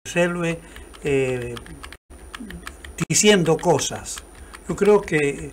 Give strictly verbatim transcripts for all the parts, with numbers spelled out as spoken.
resuelve eh, diciendo cosas. Yo creo que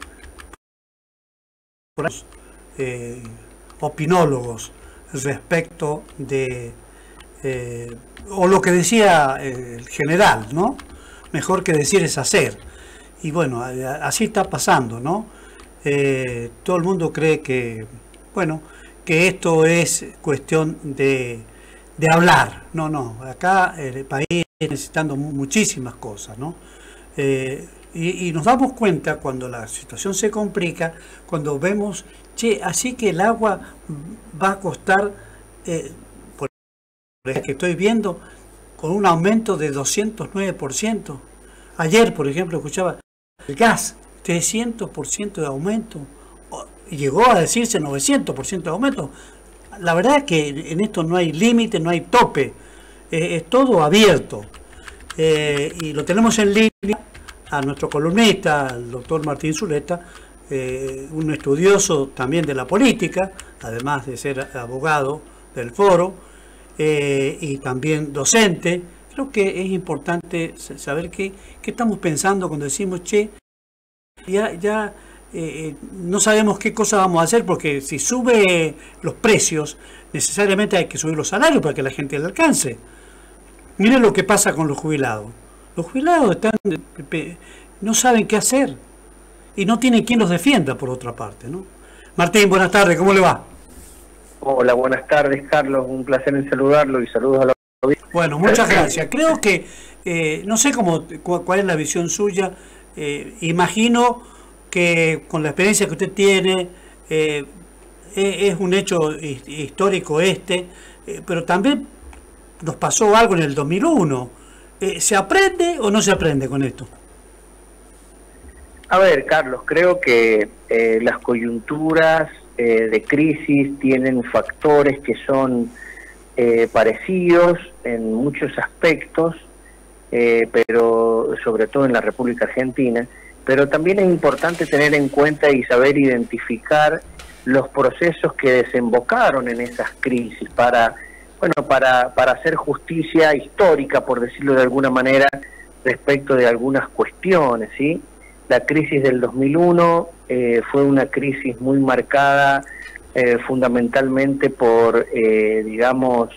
eh, opinólogos respecto de eh, o lo que decía eh, el general, ¿no? Mejor que decir es hacer. Y bueno, así está pasando, ¿no? Eh, todo el mundo cree que, bueno, que esto es cuestión de, de hablar. No, no, acá el país está necesitando muchísimas cosas, ¿no? Eh, y, y nos damos cuenta cuando la situación se complica, cuando vemos, che, así que el agua va a costar, eh, por el que estoy viendo, con un aumento de doscientos nueve por ciento. Ayer, por ejemplo, escuchaba el gas, trescientos por ciento de aumento. Llegó a decirse novecientos por ciento de aumento. La verdad es que en esto no hay límite, no hay tope. Eh, es todo abierto. Eh, y lo tenemos en línea a nuestro columnista, el doctor Martín Zuleta, eh, un estudioso también de la política, además de ser abogado del foro, eh, y también docente. Creo que es importante saber qué, qué estamos pensando cuando decimos, che, ya, ya eh, no sabemos qué cosa vamos a hacer, porque si sube los precios, necesariamente hay que subir los salarios para que la gente le alcance. Miren lo que pasa con los jubilados. Los jubilados están, no saben qué hacer y no tienen quien los defienda, por otra parte, ¿no? Martín, buenas tardes, ¿cómo le va? Hola, buenas tardes, Carlos, un placer en saludarlo y saludos a la audiencia. Bueno, muchas gracias. Creo que, eh, no sé cómo, cuál es la visión suya, eh, imagino que con la experiencia que usted tiene, eh, es un hecho histórico este, eh, pero también nos pasó algo en el dos mil uno. Eh, ¿Se aprende o no se aprende con esto? A ver, Carlos, creo que eh, las coyunturas eh, de crisis tienen factores que son eh, parecidos en muchos aspectos, eh, pero sobre todo en la República Argentina, pero también es importante tener en cuenta y saber identificar los procesos que desembocaron en esas crisis para, bueno, para, para hacer justicia histórica, por decirlo de alguna manera, respecto de algunas cuestiones, ¿sí? La crisis del dos mil uno eh, fue una crisis muy marcada eh, fundamentalmente por, eh, digamos,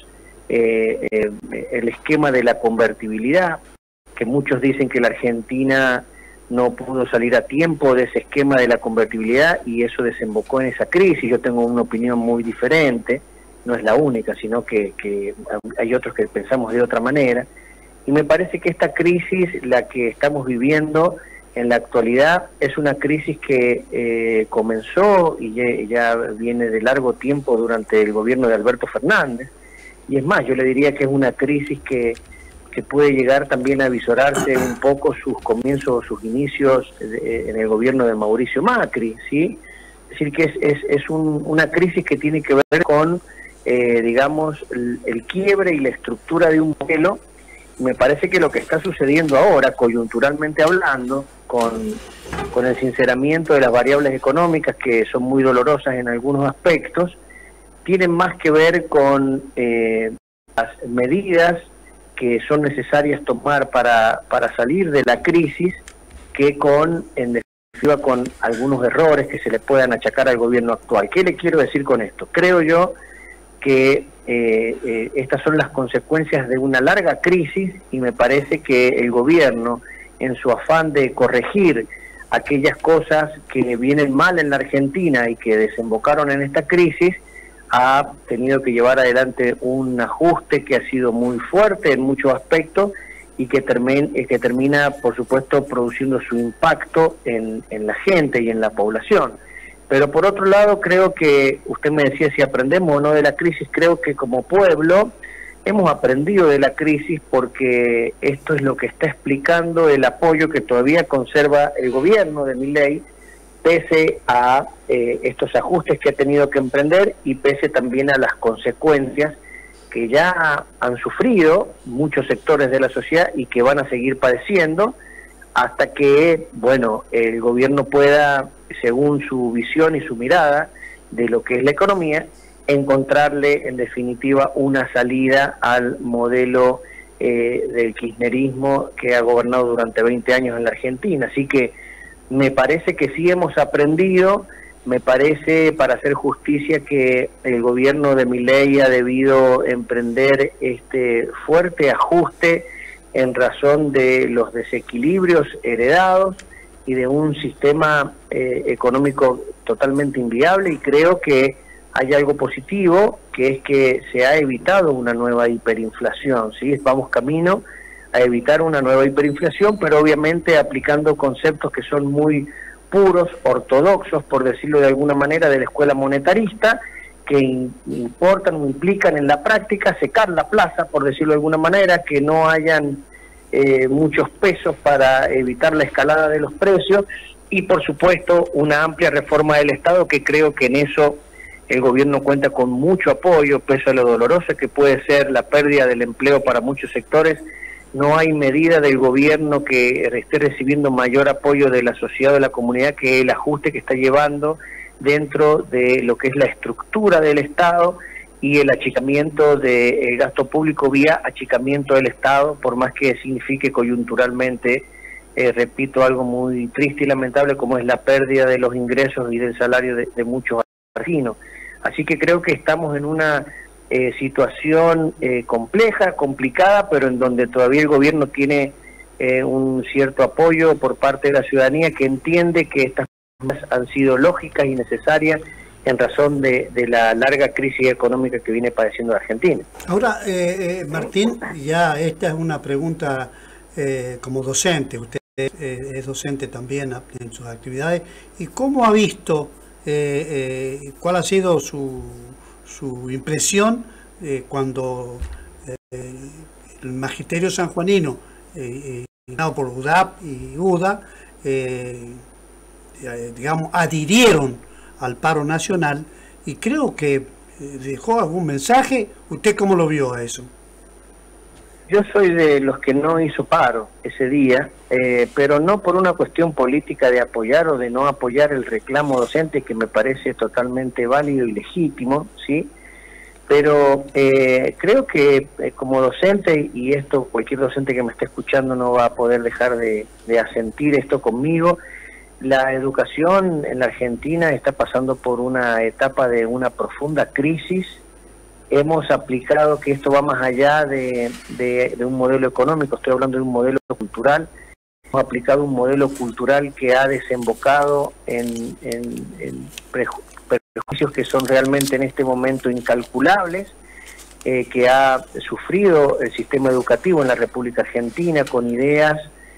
eh, eh, el esquema de la convertibilidad, que muchos dicen que la Argentina no pudo salir a tiempo de ese esquema de la convertibilidad y eso desembocó en esa crisis. Yo tengo una opinión muy diferente, no es la única, sino que, que hay otros que pensamos de otra manera. Y me parece que esta crisis, la que estamos viviendo en la actualidad, es una crisis que eh, comenzó y ya, ya viene de largo tiempo durante el gobierno de Alberto Fernández. Y es más, yo le diría que es una crisis que, que puede llegar también a visorarse un poco sus comienzos, sus inicios de, en el gobierno de Mauricio Macri, ¿sí? Es decir, que es, es, es un, una crisis que tiene que ver con, eh, digamos, el, el quiebre y la estructura de un modelo. Me parece que lo que está sucediendo ahora, coyunturalmente hablando, con, con el sinceramiento de las variables económicas, que son muy dolorosas en algunos aspectos, tienen más que ver con eh, las medidas que son necesarias tomar para, para salir de la crisis, que con, en definitiva, con algunos errores que se le puedan achacar al gobierno actual. ¿Qué le quiero decir con esto? Creo yo que eh, eh, estas son las consecuencias de una larga crisis y me parece que el gobierno, en su afán de corregir aquellas cosas que vienen mal en la Argentina y que desembocaron en esta crisis, ha tenido que llevar adelante un ajuste que ha sido muy fuerte en muchos aspectos y que, termina, que termina, por supuesto, produciendo su impacto en, en la gente y en la población. Pero por otro lado, creo que, usted me decía si aprendemos o no de la crisis, creo que como pueblo hemos aprendido de la crisis, porque esto es lo que está explicando el apoyo que todavía conserva el gobierno de Milei, pese a eh, estos ajustes que ha tenido que emprender y pese también a las consecuencias que ya han sufrido muchos sectores de la sociedad y que van a seguir padeciendo hasta que, bueno, el gobierno pueda, según su visión y su mirada de lo que es la economía, encontrarle en definitiva una salida al modelo eh, del kirchnerismo que ha gobernado durante veinte años en la Argentina. Así que me parece que sí hemos aprendido, me parece, para hacer justicia, que el gobierno de Milei ha debido emprender este fuerte ajuste en razón de los desequilibrios heredados y de un sistema eh, económico totalmente inviable, y creo que hay algo positivo, que es que se ha evitado una nueva hiperinflación, ¿sí? Vamos camino a evitar una nueva hiperinflación, pero obviamente aplicando conceptos que son muy puros, ortodoxos, por decirlo de alguna manera, de la escuela monetarista, que importan o implican en la práctica secar la plaza, por decirlo de alguna manera, que no hayan eh, muchos pesos para evitar la escalada de los precios, y por supuesto una amplia reforma del Estado, que creo que en eso el gobierno cuenta con mucho apoyo, pese a lo doloroso que puede ser la pérdida del empleo para muchos sectores. No hay medida del gobierno que esté recibiendo mayor apoyo de la sociedad o de la comunidad que el ajuste que está llevando dentro de lo que es la estructura del Estado y el achicamiento del gasto público vía achicamiento del Estado, por más que signifique coyunturalmente, eh, repito, algo muy triste y lamentable, como es la pérdida de los ingresos y del salario de, de muchos argentinos. Así que creo que estamos en una Eh, situación eh, compleja, complicada, pero en donde todavía el gobierno tiene eh, un cierto apoyo por parte de la ciudadanía, que entiende que estas cosas han sido lógicas y necesarias en razón de, de la larga crisis económica que viene padeciendo la Argentina. Ahora, eh, eh, Martín, ya esta es una pregunta eh, como docente, usted eh, es docente también en sus actividades, ¿y cómo ha visto, eh, eh, cuál ha sido su su impresión eh, cuando eh, el magisterio sanjuanino, eh, eh, por U D A P y U D A, eh, eh, digamos, adhirieron al paro nacional, y creo que eh, dejó algún mensaje? ¿Usted cómo lo vio a eso? Yo soy de los que no hizo paro ese día, eh, pero no por una cuestión política de apoyar o de no apoyar el reclamo docente, que me parece totalmente válido y legítimo, ¿sí? Pero eh, creo que eh, como docente, y esto cualquier docente que me esté escuchando no va a poder dejar de, de asentir esto conmigo, la educación en la Argentina está pasando por una etapa de una profunda crisis. Hemos aplicado, que esto va más allá de, de, de un modelo económico, estoy hablando de un modelo cultural. Hemos aplicado un modelo cultural que ha desembocado en, en, en prejuicios que son realmente en este momento incalculables, eh, que ha sufrido el sistema educativo en la República Argentina con ideas,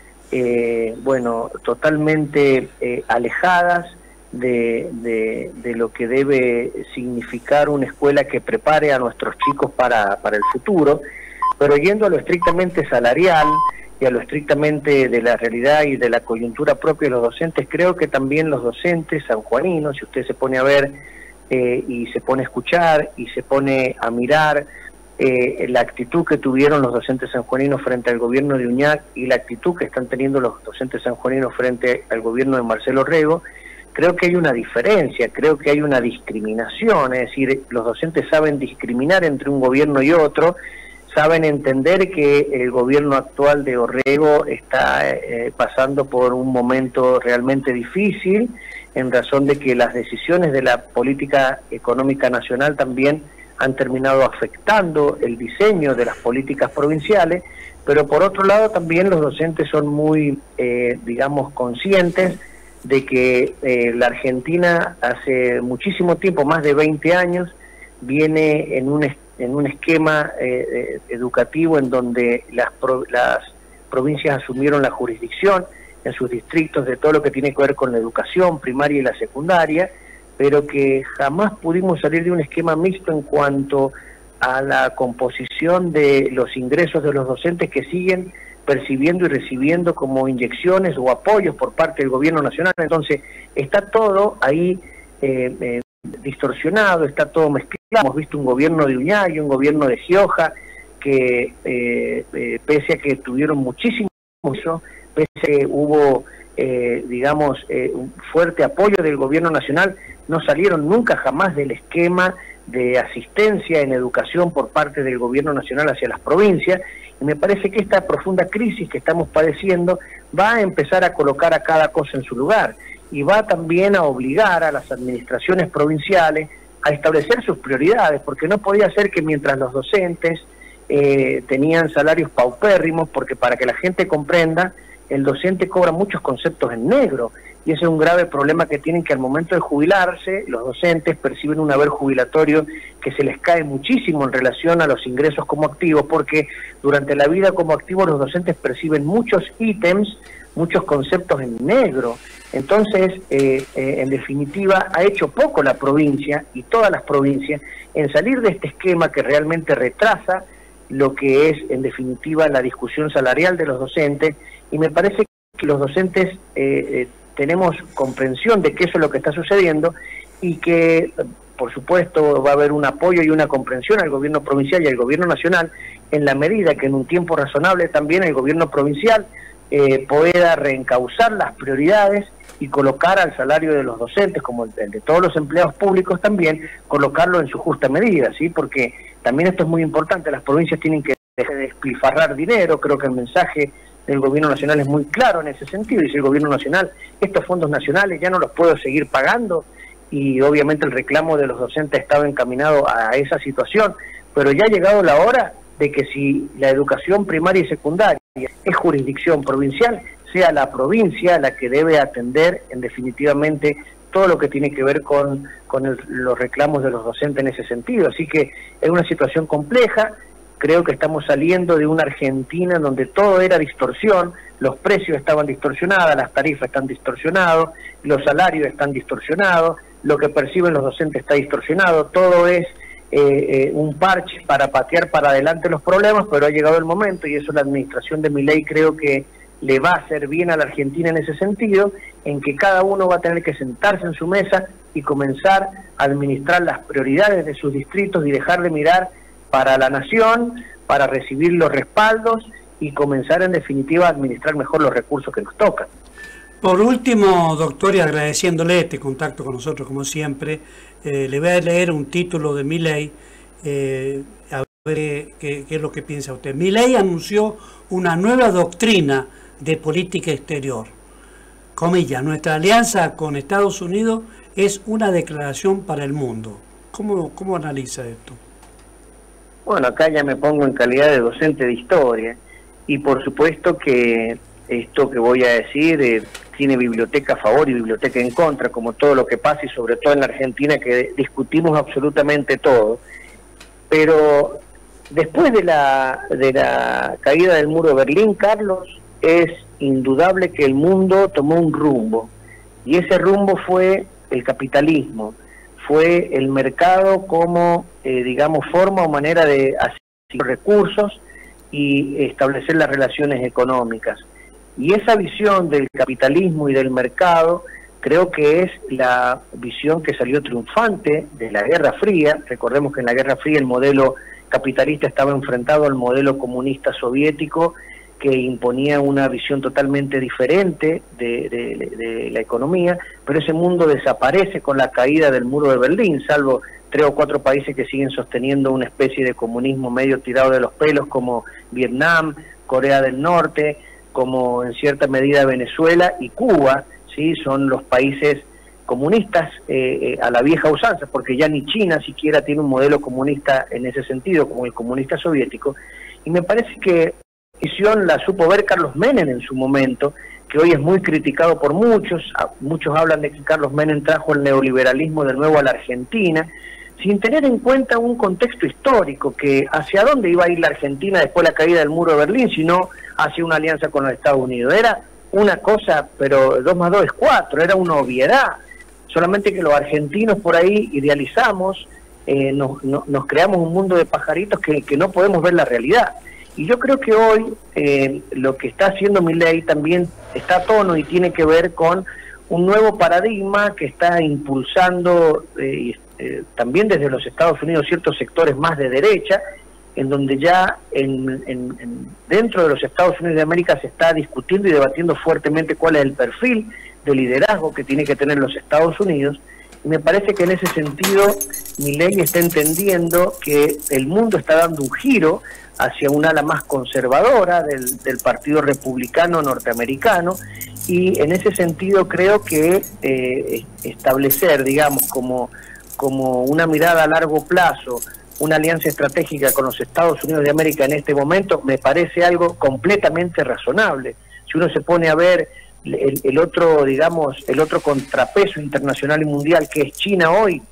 eh, bueno, totalmente eh, alejadas De, de, de lo que debe significar una escuela que prepare a nuestros chicos para, para el futuro, pero yendo a lo estrictamente salarial y a lo estrictamente de la realidad y de la coyuntura propia de los docentes, creo que también los docentes sanjuaninos, si usted se pone a ver eh, y se pone a escuchar y se pone a mirar eh, la actitud que tuvieron los docentes sanjuaninos frente al gobierno de Uñac y la actitud que están teniendo los docentes sanjuaninos frente al gobierno de Marcelo Rego, creo que hay una diferencia, creo que hay una discriminación, es decir, los docentes saben discriminar entre un gobierno y otro, saben entender que el gobierno actual de Orrego está eh, pasando por un momento realmente difícil, en razón de que las decisiones de la política económica nacional también han terminado afectando el diseño de las políticas provinciales, pero por otro lado también los docentes son muy, eh, digamos, conscientes de que eh, la Argentina hace muchísimo tiempo, más de veinte años, viene en un, en un esquema eh, educativo en donde las, pro, las provincias asumieron la jurisdicción en sus distritos de todo lo que tiene que ver con la educación primaria y la secundaria, pero que jamás pudimos salir de un esquema mixto en cuanto a la composición de los ingresos de los docentes, que siguen percibiendo y recibiendo como inyecciones o apoyos por parte del gobierno nacional. Entonces está todo ahí eh, eh, distorsionado, está todo mezclado. Hemos visto un gobierno de Uñac y un gobierno de Gioja que eh, eh, pese a que tuvieron muchísimo, pese a que hubo eh, digamos eh, un fuerte apoyo del gobierno nacional, no salieron nunca jamás del esquema de asistencia en educación por parte del gobierno nacional hacia las provincias, y me parece que esta profunda crisis que estamos padeciendo va a empezar a colocar a cada cosa en su lugar, y va también a obligar a las administraciones provinciales a establecer sus prioridades, porque no podía ser que mientras los docentes eh, tenían salarios paupérrimos, porque para que la gente comprenda, el docente cobra muchos conceptos en negro, y ese es un grave problema que tienen, que al momento de jubilarse, los docentes perciben un haber jubilatorio que se les cae muchísimo en relación a los ingresos como activos, porque durante la vida como activos los docentes perciben muchos ítems, muchos conceptos en negro. Entonces, eh, eh, en definitiva, ha hecho poco la provincia y todas las provincias en salir de este esquema que realmente retrasa lo que es, en definitiva, la discusión salarial de los docentes, y me parece que los docentes eh, eh, tenemos comprensión de que eso es lo que está sucediendo, y que, por supuesto, va a haber un apoyo y una comprensión al gobierno provincial y al gobierno nacional, en la medida que en un tiempo razonable también el gobierno provincial eh, pueda reencauzar las prioridades y colocar al salario de los docentes, como el de todos los empleados públicos también, colocarlo en su justa medida, ¿sí? Porque también esto es muy importante, las provincias tienen que dejar de despilfarrar dinero. Creo que el mensaje del gobierno nacional es muy claro en ese sentido. Dice el gobierno nacional, estos fondos nacionales ya no los puedo seguir pagando, y obviamente el reclamo de los docentes estaba encaminado a esa situación, pero ya ha llegado la hora de que si la educación primaria y secundaria es jurisdicción provincial, sea la provincia la que debe atender en definitivamente todo lo que tiene que ver con, con el, los reclamos de los docentes en ese sentido. Así que es una situación compleja. Creo que estamos saliendo de una Argentina en donde todo era distorsión, los precios estaban distorsionados, las tarifas están distorsionadas, los salarios están distorsionados, lo que perciben los docentes está distorsionado, todo es eh, eh, un parche para patear para adelante los problemas, pero ha llegado el momento, y eso la administración de Milei creo que le va a hacer bien a la Argentina en ese sentido, en que cada uno va a tener que sentarse en su mesa y comenzar a administrar las prioridades de sus distritos y dejar de mirar para la nación, para recibir los respaldos y comenzar en definitiva a administrar mejor los recursos que nos tocan. Por último, doctor, y agradeciéndole este contacto con nosotros como siempre, eh, le voy a leer un título de Milei, eh, a ver qué, qué es lo que piensa usted. Milei anunció una nueva doctrina de política exterior. Comillas, nuestra alianza con Estados Unidos es una declaración para el mundo. ¿Cómo, cómo analiza esto? Bueno, acá ya me pongo en calidad de docente de historia, y por supuesto que esto que voy a decir eh, tiene biblioteca a favor y biblioteca en contra, como todo lo que pasa, y sobre todo en la Argentina, que discutimos absolutamente todo. Pero después de la, de la caída del muro de Berlín, Carlos, es indudable que el mundo tomó un rumbo, y ese rumbo fue el capitalismo, fue el mercado como, eh, digamos, forma o manera de hacer recursos y establecer las relaciones económicas. Y esa visión del capitalismo y del mercado creo que es la visión que salió triunfante de la Guerra Fría. Recordemos que en la Guerra Fría el modelo capitalista estaba enfrentado al modelo comunista soviético, que imponía una visión totalmente diferente de, de, de la economía, pero ese mundo desaparece con la caída del muro de Berlín, salvo tres o cuatro países que siguen sosteniendo una especie de comunismo medio tirado de los pelos, como Vietnam, Corea del Norte, como en cierta medida Venezuela y Cuba, ¿sí? Son los países comunistas eh, eh, a la vieja usanza, porque ya ni China siquiera tiene un modelo comunista en ese sentido, como el comunista soviético, y me parece que la supo ver Carlos Menem en su momento, que hoy es muy criticado por muchos. Muchos hablan de que Carlos Menem trajo el neoliberalismo de nuevo a la Argentina, sin tener en cuenta un contexto histórico, que hacia dónde iba a ir la Argentina después de la caída del muro de Berlín, sino hacia una alianza con los Estados Unidos. Era una cosa, pero dos más dos es cuatro, era una obviedad, solamente que los argentinos por ahí idealizamos, eh, nos, no, nos creamos un mundo de pajaritos que, que no podemos ver la realidad. Y yo creo que hoy eh, lo que está haciendo Milei también está a tono y tiene que ver con un nuevo paradigma que está impulsando eh, eh, también desde los Estados Unidos ciertos sectores más de derecha, en donde ya en, en, en, dentro de los Estados Unidos de América se está discutiendo y debatiendo fuertemente cuál es el perfil de liderazgo que tiene que tener los Estados Unidos, me parece que en ese sentido Milei está entendiendo que el mundo está dando un giro hacia un ala más conservadora del, del Partido Republicano norteamericano, y en ese sentido creo que eh, establecer, digamos, como, como una mirada a largo plazo, una alianza estratégica con los Estados Unidos de América en este momento, me parece algo completamente razonable. Si uno se pone a ver el, el otro, digamos, el otro contrapeso internacional y mundial que es China hoy,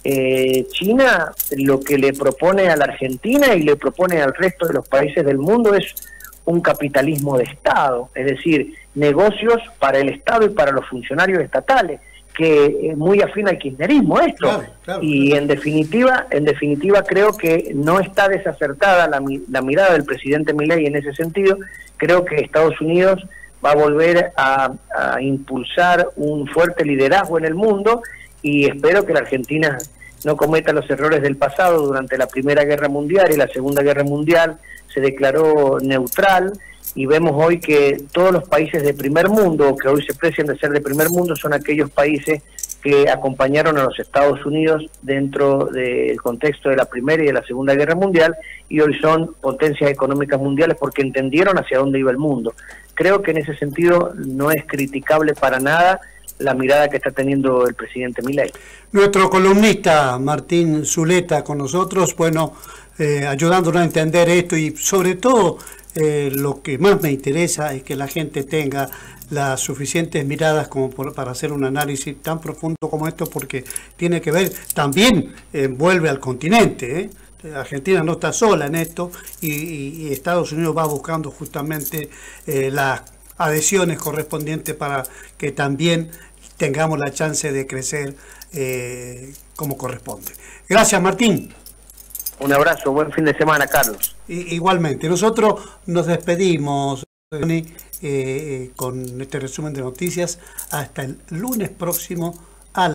eh, China lo que le propone a la Argentina y le propone al resto de los países del mundo es un capitalismo de Estado, es decir, negocios para el Estado y para los funcionarios estatales, que es muy afín al kirchnerismo esto. Claro, claro, y claro. en definitiva, en definitiva creo que no está desacertada la, la mirada del presidente Milei en ese sentido. Creo que Estados Unidos va a volver a, a impulsar un fuerte liderazgo en el mundo, y espero que la Argentina no cometa los errores del pasado. Durante la Primera Guerra Mundial y la Segunda Guerra Mundial se declaró neutral, y vemos hoy que todos los países de primer mundo, que hoy se precian de ser de primer mundo, son aquellos países que acompañaron a los Estados Unidos dentro del contexto de la Primera y de la Segunda Guerra Mundial, y hoy son potencias económicas mundiales porque entendieron hacia dónde iba el mundo. Creo que en ese sentido no es criticable para nada la mirada que está teniendo el presidente Milei. Nuestro columnista Martín Zuleta con nosotros, bueno, eh, ayudándonos a entender esto, y sobre todo eh, lo que más me interesa es que la gente tenga las suficientes miradas como por, para hacer un análisis tan profundo como esto, porque tiene que ver, también envuelve al continente, ¿eh? Argentina no está sola en esto, y, y, y Estados Unidos va buscando justamente eh, las adhesiones correspondientes para que también tengamos la chance de crecer eh, como corresponde. Gracias, Martín. Un abrazo, buen fin de semana, Carlos. I, igualmente, nosotros nos despedimos eh, con este resumen de noticias hasta el lunes próximo.